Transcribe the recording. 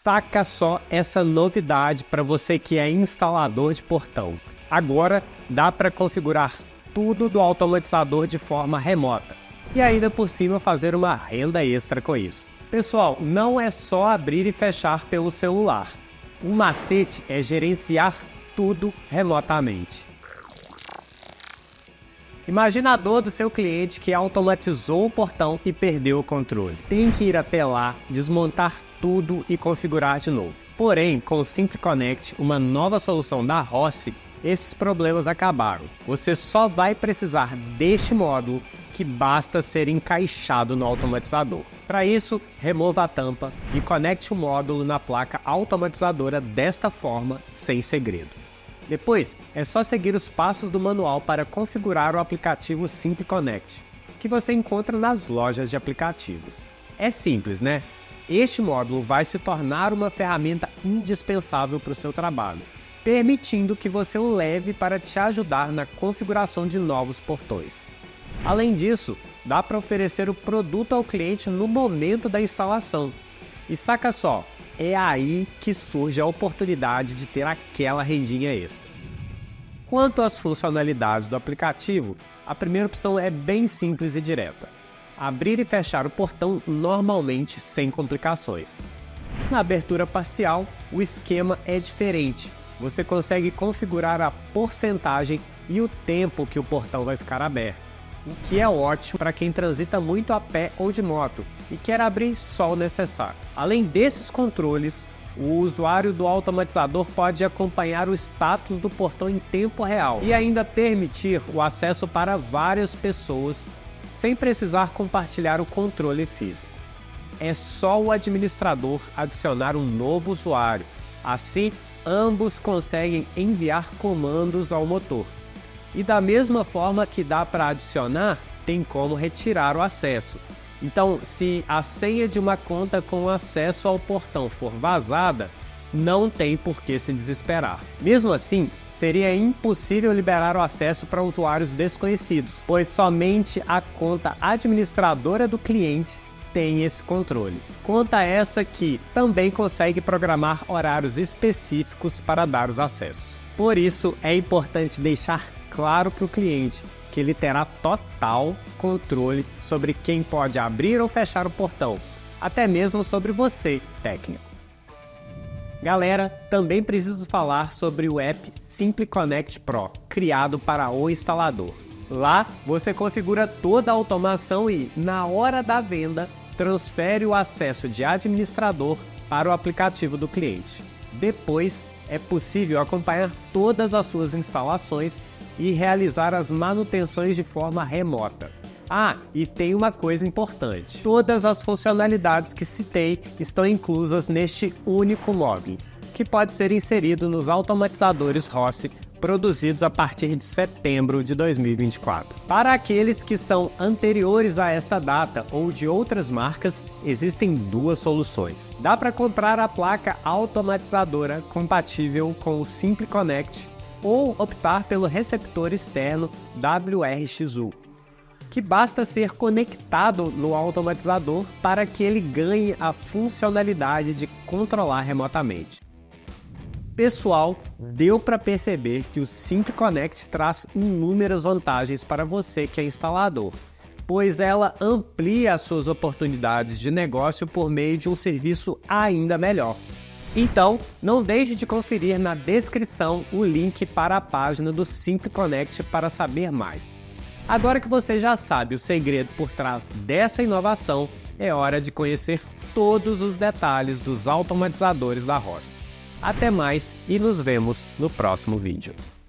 Saca só essa novidade para você que é instalador de portão. Agora dá para configurar tudo do automatizador de forma remota e ainda por cima fazer uma renda extra com isso. Pessoal, não é só abrir e fechar pelo celular. O macete é gerenciar tudo remotamente. Imagina a dor do seu cliente que automatizou o portão e perdeu o controle. Tem que ir até lá, desmontar tudo e configurar de novo. Porém, com o SimpleConnect, uma nova solução da Rossi, esses problemas acabaram. Você só vai precisar deste módulo que basta ser encaixado no automatizador. Para isso, remova a tampa e conecte o módulo na placa automatizadora desta forma, sem segredo. Depois, é só seguir os passos do manual para configurar o aplicativo SimpleConnect, que você encontra nas lojas de aplicativos. É simples, né? Este módulo vai se tornar uma ferramenta indispensável para o seu trabalho, permitindo que você o leve para te ajudar na configuração de novos portões. Além disso, dá para oferecer o produto ao cliente no momento da instalação. E saca só, é aí que surge a oportunidade de ter aquela rendinha extra. Quanto às funcionalidades do aplicativo, a primeira opção é bem simples e direta. Abrir e fechar o portão normalmente sem complicações. Na abertura parcial, o esquema é diferente. Você consegue configurar a porcentagem e o tempo que o portão vai ficar aberto, o que é ótimo para quem transita muito a pé ou de moto e quer abrir só o necessário. Além desses controles, o usuário do automatizador pode acompanhar o status do portão em tempo real e ainda permitir o acesso para várias pessoas sem precisar compartilhar o controle físico. É só o administrador adicionar um novo usuário, assim ambos conseguem enviar comandos ao motor. E da mesma forma que dá para adicionar, tem como retirar o acesso. Então, se a senha de uma conta com acesso ao portão for vazada, não tem por que se desesperar. Mesmo assim, seria impossível liberar o acesso para usuários desconhecidos, pois somente a conta administradora do cliente tem esse controle. Conta essa que também consegue programar horários específicos para dar os acessos. Por isso, é importante deixar claro para o cliente que ele terá total controle sobre quem pode abrir ou fechar o portão, até mesmo sobre você, técnico. Galera, também preciso falar sobre o app SimpleConnect Pro, criado para o instalador. Lá, você configura toda a automação e, na hora da venda, transfere o acesso de administrador para o aplicativo do cliente. Depois, é possível acompanhar todas as suas instalações e realizar as manutenções de forma remota. Ah, e tem uma coisa importante. Todas as funcionalidades que citei estão inclusas neste único módulo, que pode ser inserido nos automatizadores Rossi produzidos a partir de setembro de 2024. Para aqueles que são anteriores a esta data ou de outras marcas, existem duas soluções. Dá para comprar a placa automatizadora compatível com o SimpleConnect ou optar pelo receptor externo WRXU, que basta ser conectado no automatizador para que ele ganhe a funcionalidade de controlar remotamente. Pessoal, deu para perceber que o SimpleConnect traz inúmeras vantagens para você que é instalador, pois ela amplia as suas oportunidades de negócio por meio de um serviço ainda melhor. Então, não deixe de conferir na descrição o link para a página do SimpleConnect para saber mais. Agora que você já sabe o segredo por trás dessa inovação, é hora de conhecer todos os detalhes dos automatizadores da Rossi. Até mais e nos vemos no próximo vídeo.